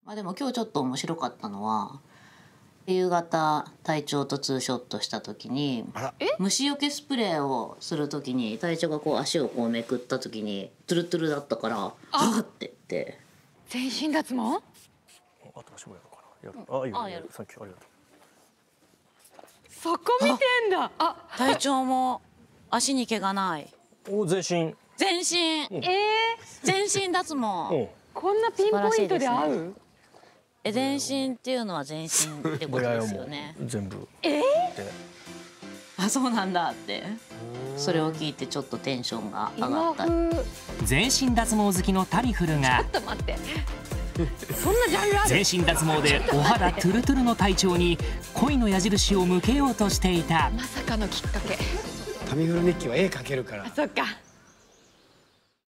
まあでも今日ちょっと面白かったのは、夕方隊長とツーショットした時に虫除けスプレーをする時に隊長がこう足をこうめくった時にトゥルトゥルだったから「あっ!」って言って。 全身脱毛？ 私もやろうかな。やる。あ、やる。さっきありがとう。 そこ見てんだ。 隊長も足に毛がない。 お、全身。 全身。全身脱毛。 こんなピンポイントで合う？ 全身っていうのは全身ってことですよね。 全部。あ、 そうなんだって。それを聞いてちょっとテンションが上がった。 全身脱毛好きのタリフルが。 ちょっと待って。そんなジャンルある？ 全身脱毛でお肌トゥルトゥルの隊長に恋の矢印を向けようとしていた。 まさかのきっかけ。 タミフル日記は絵描けるから。 そっか。